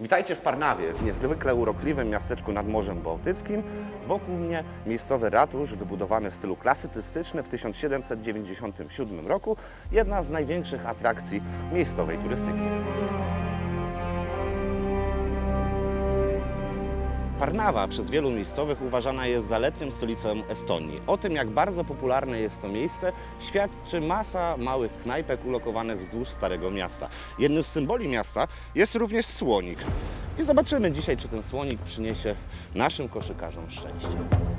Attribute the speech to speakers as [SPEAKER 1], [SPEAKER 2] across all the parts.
[SPEAKER 1] Witajcie w Parnawie, w niezwykle urokliwym miasteczku nad Morzem Bałtyckim. Wokół mnie miejscowy ratusz, wybudowany w stylu klasycystycznym w 1797 roku. Jedna z największych atrakcji miejscowej turystyki. Parnawa przez wielu miejscowych uważana jest za letnią stolicą Estonii. O tym, jak bardzo popularne jest to miejsce, świadczy masa małych knajpek ulokowanych wzdłuż Starego Miasta. Jednym z symboli miasta jest również słonik. I zobaczymy dzisiaj, czy ten słonik przyniesie naszym koszykarzom szczęście.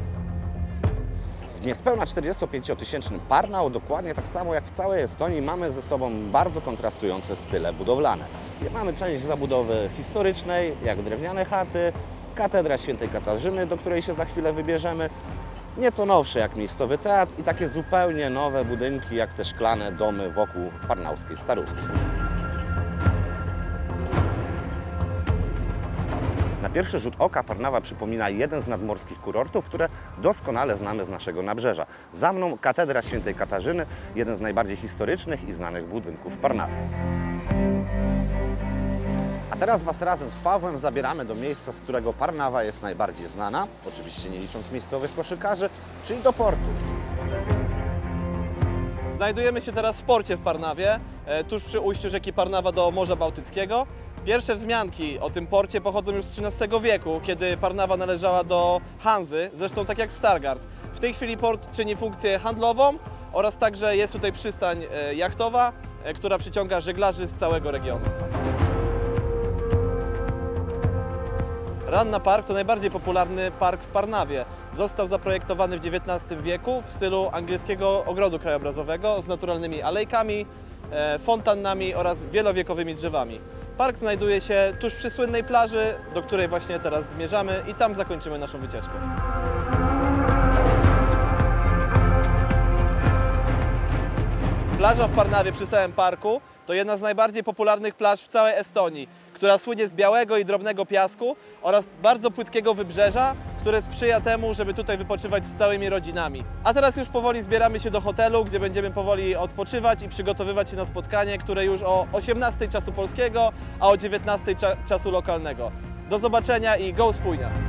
[SPEAKER 1] W niespełna 45-tysięcznym Parnau, dokładnie tak samo jak w całej Estonii, mamy ze sobą bardzo kontrastujące style budowlane. Mamy część zabudowy historycznej, jak drewniane chaty, Katedra Świętej Katarzyny, do której się za chwilę wybierzemy, nieco nowsze jak miejscowy teatr i takie zupełnie nowe budynki jak te szklane domy wokół parnauskiej Starówki. Na pierwszy rzut oka Parnawa przypomina jeden z nadmorskich kurortów, które doskonale znamy z naszego nabrzeża. Za mną Katedra Świętej Katarzyny, jeden z najbardziej historycznych i znanych budynków Parnawy. A teraz Was razem z Pawłem zabieramy do miejsca, z którego Parnawa jest najbardziej znana, oczywiście nie licząc miejscowych koszykarzy, czyli do portu.
[SPEAKER 2] Znajdujemy się teraz w porcie w Parnawie, tuż przy ujściu rzeki Parnawa do Morza Bałtyckiego. Pierwsze wzmianki o tym porcie pochodzą już z XIII wieku, kiedy Parnawa należała do Hanzy, zresztą tak jak Stargard. W tej chwili port czyni funkcję handlową oraz także jest tutaj przystań jachtowa, która przyciąga żeglarzy z całego regionu. Ranna Park to najbardziej popularny park w Parnawie. Został zaprojektowany w XIX wieku w stylu angielskiego ogrodu krajobrazowego z naturalnymi alejkami, fontannami oraz wielowiekowymi drzewami. Park znajduje się tuż przy słynnej plaży, do której właśnie teraz zmierzamy i tam zakończymy naszą wycieczkę. Plaża w Parnawie przy samym parku to jedna z najbardziej popularnych plaż w całej Estonii, która słynie z białego i drobnego piasku oraz bardzo płytkiego wybrzeża, które sprzyja temu, żeby tutaj wypoczywać z całymi rodzinami. A teraz już powoli zbieramy się do hotelu, gdzie będziemy powoli odpoczywać i przygotowywać się na spotkanie, które już o 18 czasu polskiego, a o 19 czasu lokalnego. Do zobaczenia i go Spójnia!